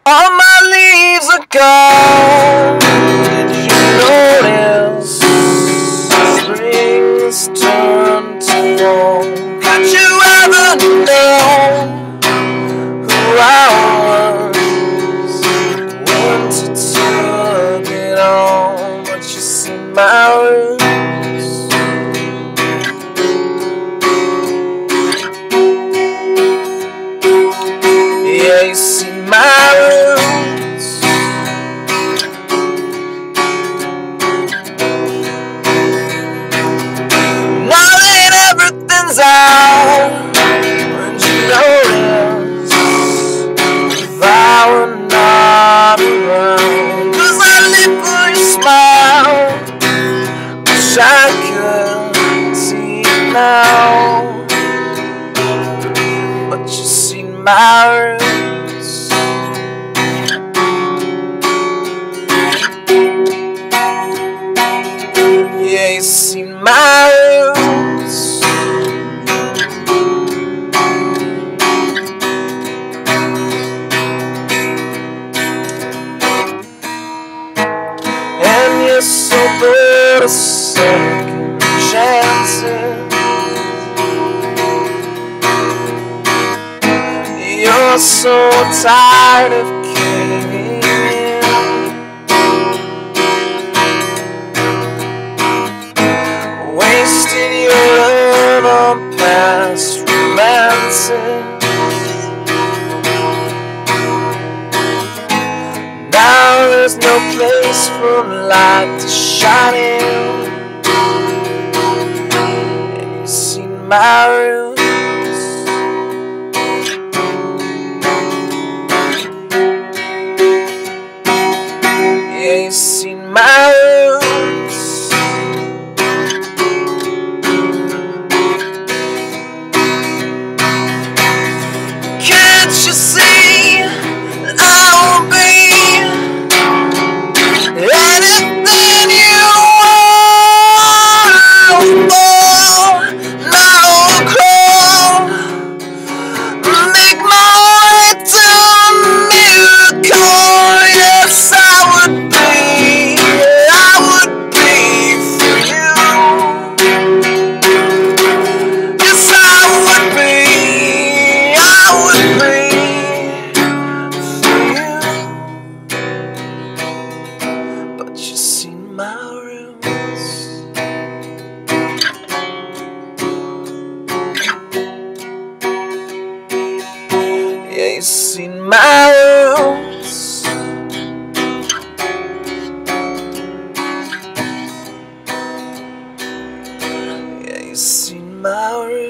All my leaves are gone. Did you notice spring's turned to fall? Could you ever know who I was? Winter took it all, but you see my roots. Yeah, you see my roots. Now that everything's out, would you notice if I were not around? 'Cause I live for your smile. Wish I could see it now, but you see my roots. Yeah, you see my roots. And you're so good at second chances. You're so tired of giving in. Wasting your love on past romances. Now there's no place for light to shine in. And you see my roots. Yeah, you see my roots. Can't you see that I will be anything you want? Oh, now crawl, make my way to a miracle. Yes, I would be for you. Yes, I would be for you. But you see my roots. Yeah, you see my roots. Yeah, you see my roots.